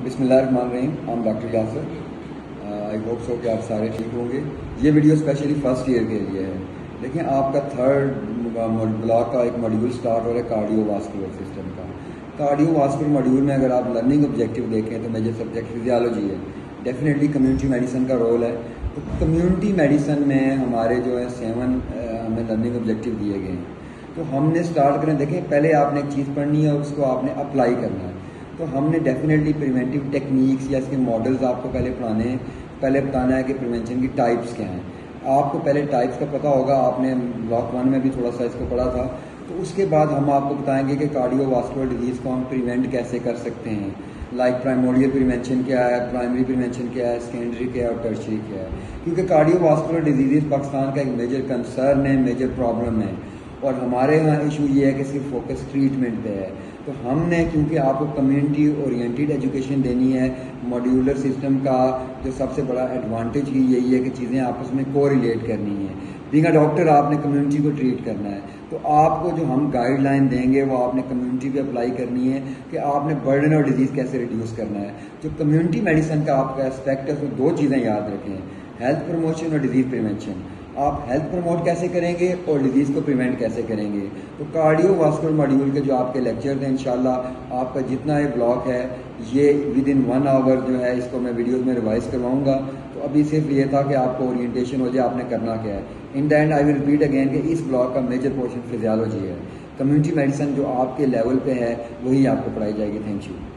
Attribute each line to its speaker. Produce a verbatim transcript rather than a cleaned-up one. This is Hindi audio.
Speaker 1: बिस्मिल्लाहिर्रहमानिर्रहीम। I am doctor Yasir. I hope so कि आप सारे ठीक होंगे। ये वीडियो स्पेशली फर्स्ट ईयर के लिए है। देखिए, आपका थर्ड ब्लॉक का एक मॉड्यूल स्टार्ट हो रहा है कार्डियोवास्कुलर सिस्टम का। कार्डियोवास्कुलर मॉड्यूल में अगर आप लर्निंग ऑब्जेक्टिव देखें तो मेजर सब्जेक्ट फिजियोलॉजी है। डेफिनेटली कम्युनिटी मेडिसिन का रोल है। तो कम्युनिटी मेडिसिन में हमारे जो है सेवन हमें लर्निंग ऑब्जेक्टिव दिए गए हैं। तो हमने स्टार्ट करें, देखें पहले आपने एक चीज़ पढ़नी है और उसको आपने अप्लाई करना है। तो हमने डेफिनेटली प्रिवेंटिव टेक्निक्स या इसके मॉडल्स आपको पहले पढ़ाने हैं। पहले बताना है कि प्रिवेंशन की टाइप्स क्या हैं। आपको पहले टाइप्स का पता होगा, आपने ब्लॉक वन में भी थोड़ा सा इसको पढ़ा था। तो उसके बाद हम आपको बताएंगे कि कार्डियोवास्कुलर डिजीज़ को हम प्रिवेंट कैसे कर सकते हैं। लाइक प्राइमोडियल प्रिवेंशन क्या है, प्राइमरी प्रिवेंशन क्या है, सेकेंडरी क्या है और टर्शरी क्या है। क्योंकि कार्डियोवास्कुलर डिजीज़ पाकिस्तान का एक मेजर कंसर्न है, मेजर प्रॉब्लम है। और हमारे यहाँ इशू ये है कि सिर्फ फोकस ट्रीटमेंट पे है। तो हमने क्योंकि आपको कम्युनिटी ओरिएंटेड एजुकेशन देनी है, मॉड्यूलर सिस्टम का जो सबसे बड़ा एडवांटेज ही यही है कि चीज़ें आपस में को रिलेट करनी है। बीइंग अ डॉक्टर आपने कम्युनिटी को ट्रीट करना है, तो आपको जो हम गाइडलाइन देंगे वो आपने कम्युनिटी पे अप्लाई करनी है कि आपने बर्डन और डिजीज़ कैसे रिड्यूस करना है। जो कम्युनिटी मेडिसिन का आपका एस्पेक्ट है उसमें दो चीज़ें याद रखें, हेल्थ प्रमोशन और डिजीज़ प्रिवेंशन। आप हेल्थ प्रमोट कैसे करेंगे और डिजीज़ को प्रिवेंट कैसे करेंगे। तो कार्डियोवास्कुलर मॉड्यूल के जो आपके लेक्चर हैं, इंशाल्लाह आपका जितना ये ब्लॉक है ये विद इन वन आवर जो है इसको मैं वीडियोस में रिवाइज करवाऊंगा। तो अभी सिर्फ ये था कि आपको ओरिएंटेशन हो जाए आपने करना क्या है। In the end I will repeat again कि इस ब्लॉक का मेजर पोर्शन फिजियोलॉजी है। कम्युनिटी मेडिसिन जो आपके लेवल पे है वही आपको पढ़ाई जाएगी। Thank you.